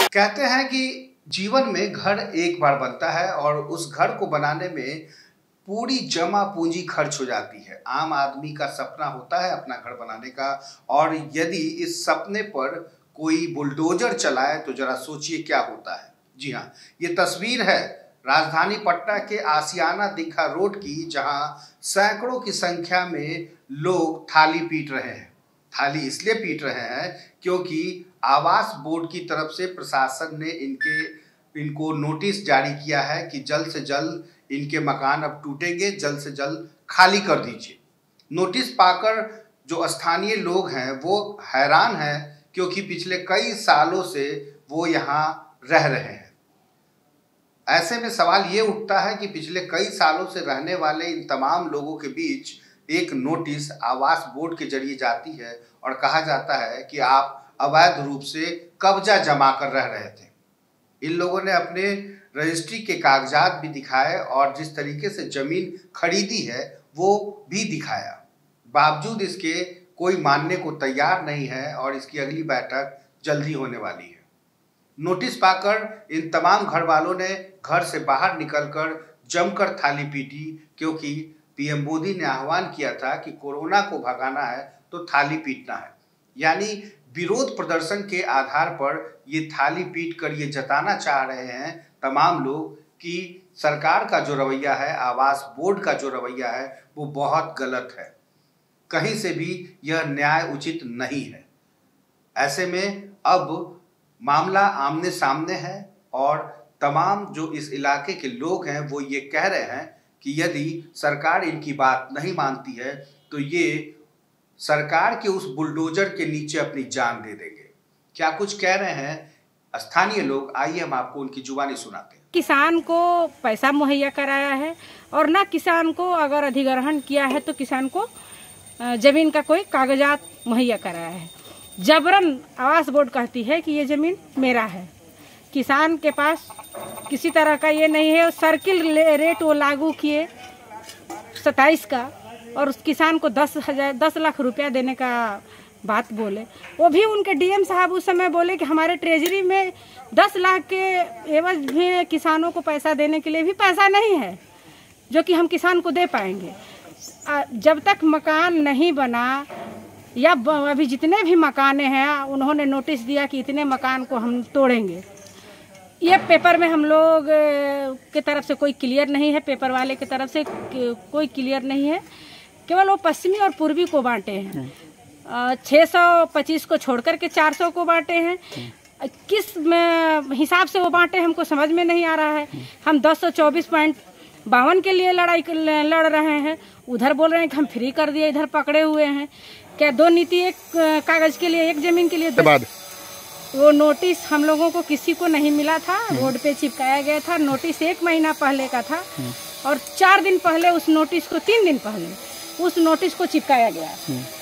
कहते हैं कि जीवन में घर एक बार बनता है और उस घर को बनाने में पूरी जमा पूंजी खर्च हो जाती है। आम आदमी का सपना होता है अपना घर बनाने का, और यदि इस सपने पर कोई बुलडोजर चलाए तो जरा सोचिए क्या होता है। जी हाँ, ये तस्वीर है राजधानी पटना के आशियाना दीघा रोड की, जहां सैकड़ों की संख्या में लोग थाली पीट रहे हैं। थाली इसलिए पीट रहे हैं क्योंकि आवास बोर्ड की तरफ से प्रशासन ने इनको नोटिस जारी किया है कि जल्द से जल्द इनके मकान अब टूटेंगे, जल्द से जल्द खाली कर दीजिए। नोटिस पाकर जो स्थानीय लोग हैं वो हैरान हैं, क्योंकि पिछले कई सालों से वो यहाँ रह रहे हैं। ऐसे में सवाल ये उठता है कि पिछले कई सालों से रहने वाले इन तमाम लोगों के बीच एक नोटिस आवास बोर्ड के जरिए जाती है और कहा जाता है कि आप अवैध रूप से कब्जा जमा कर रह रहे थे। इन लोगों ने अपने रजिस्ट्री के कागजात भी दिखाए और जिस तरीके से जमीन खरीदी है वो भी दिखाया। बावजूद इसके कोई मानने को तैयार नहीं है और इसकी अगली बैठक जल्दी होने वाली है। नोटिस पाकर इन तमाम घर वालों ने घर से बाहर निकलकर जमकर थाली पीटी, क्योंकि पीएम मोदी ने आह्वान किया था कि कोरोना को भगाना है तो थाली पीटना है। यानी विरोध प्रदर्शन के आधार पर ये थाली पीट कर ये जताना चाह रहे हैं तमाम लोग कि सरकार का जो रवैया है, आवास बोर्ड का जो रवैया है, वो बहुत गलत है। कहीं से भी यह न्याय उचित नहीं है। ऐसे में अब मामला आमने सामने है और तमाम जो इस इलाके के लोग हैं वो ये कह रहे हैं कि यदि सरकार इनकी बात नहीं मानती है तो ये सरकार के उस बुलडोजर के नीचे अपनी जान दे देंगे। क्या कुछ कह रहे हैं स्थानीय लोग, आइए हम आपको उनकी जुबानी सुनाते हैं। किसान को पैसा मुहैया कराया है और ना किसान को अगर अधिग्रहण किया है तो किसान को जमीन का कोई कागजात मुहैया कराया है। जबरन आवास बोर्ड कहती है कि ये जमीन मेरा है। किसान के पास किसी तरह का ये नहीं है। सर्किल रेट वो लागू किए 27 का और उस किसान को 10 लाख रुपया देने का बात बोले। वो भी उनके डीएम साहब उस समय बोले कि हमारे ट्रेजरी में 10 लाख के एवज में किसानों को पैसा देने के लिए भी पैसा नहीं है जो कि हम किसान को दे पाएंगे। जब तक मकान नहीं बना या अभी जितने भी मकाने हैं उन्होंने नोटिस दिया कि इतने मकान को हम तोड़ेंगे। ये पेपर में हम लोग के तरफ से कोई क्लियर नहीं है, पेपर वाले की तरफ से कोई क्लियर नहीं है। केवल वो पश्चिमी और पूर्वी को बांटे हैं। 625 को छोड़ करके 400 को बांटे हैं। किस हिसाब से वो बांटे हमको समझ में नहीं आ रहा है। हम 224.52 के लिए लड़ रहे हैं, उधर बोल रहे हैं कि हम फ्री कर दिए, इधर पकड़े हुए हैं। क्या दो नीति एक कागज के लिए, एक जमीन के लिए? बाद वो नोटिस हम लोगों को किसी को नहीं मिला था, रोड पे चिपकाया गया था। नोटिस 1 महीना पहले का था और 4 दिन पहले उस नोटिस को 3 दिन पहले उस नोटिस को चिपकाया गया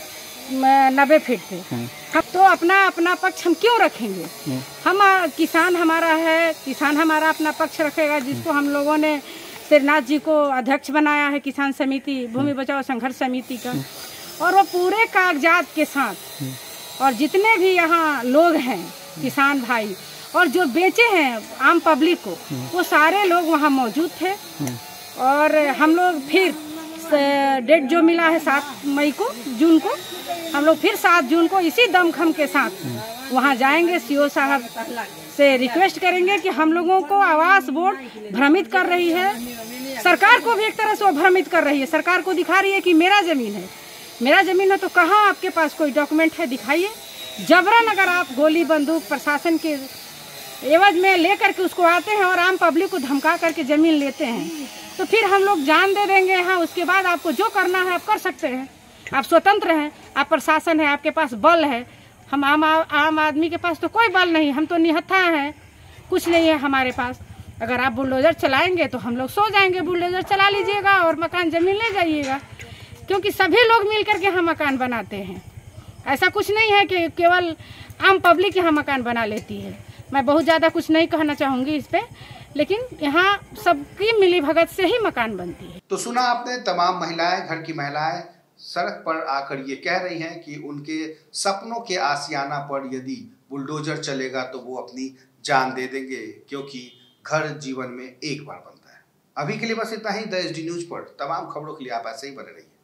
90 फीट पे। हम तो अपना पक्ष हम क्यों रखेंगे? हम किसान हमारा है, किसान हमारा अपना पक्ष रखेगा। जिसको हम लोगों ने श्रीनाथ जी को अध्यक्ष बनाया है किसान समिति, भूमि बचाओ संघर्ष समिति का, और वो पूरे कागजात के साथ, और जितने भी यहाँ लोग हैं किसान भाई और जो बेचे हैं आम पब्लिक को, वो सारे लोग वहाँ मौजूद थे। और हम लोग फिर डेट जो मिला है 7 मई को, जून को, हम लोग फिर 7 जून को इसी दमखम के साथ वहाँ जाएंगे। सीओ साहब से रिक्वेस्ट करेंगे कि हम लोगों को आवास बोर्ड भ्रमित कर रही है, सरकार को भी एक तरह से वो भ्रमित कर रही है। सरकार को दिखा रही है कि मेरा जमीन है, मेरा जमीन है, तो कहाँ आपके पास कोई डॉक्यूमेंट है, दिखाइए। जबरन अगर आप गोली बंदूक प्रशासन के एवज में लेकर के उसको आते हैं और आम पब्लिक को धमका करके जमीन लेते हैं, तो फिर हम लोग जान दे देंगे। हाँ, उसके बाद आपको जो करना है आप कर सकते हैं, आप स्वतंत्र हैं, आप प्रशासन है, आपके पास बल है। हम आम आदमी के पास तो कोई बल नहीं, हम तो निहत्था हैं, कुछ नहीं है हमारे पास। अगर आप बुलडोजर चलाएंगे तो हम लोग सो जाएंगे। बुलडोजर चला लीजिएगा और मकान जमीन ले जाइएगा, क्योंकि सभी लोग मिल करके यहाँ मकान बनाते हैं। ऐसा कुछ नहीं है कि केवल आम पब्लिक यहाँ मकान बना लेती है। मैं बहुत ज़्यादा कुछ नहीं कहना चाहूँगी इस पे, लेकिन यहाँ सबकी मिली भगत से ही मकान बनती है। तो सुना आपने, तमाम महिलाएं, घर की महिलाएं सड़क पर आकर ये कह रही हैं कि उनके सपनों के आशियाना पर यदि बुलडोजर चलेगा तो वो अपनी जान दे देंगे, क्योंकि घर जीवन में एक बार बनता है। अभी के लिए बस इतना ही। द एसडी न्यूज पर तमाम खबरों के लिए आप ऐसे ही बने रहिए।